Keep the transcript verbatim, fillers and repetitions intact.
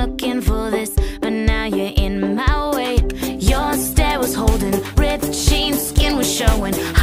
looking for this, but now you're in my way. Your stare was holding, ripped jeans, skin was showing.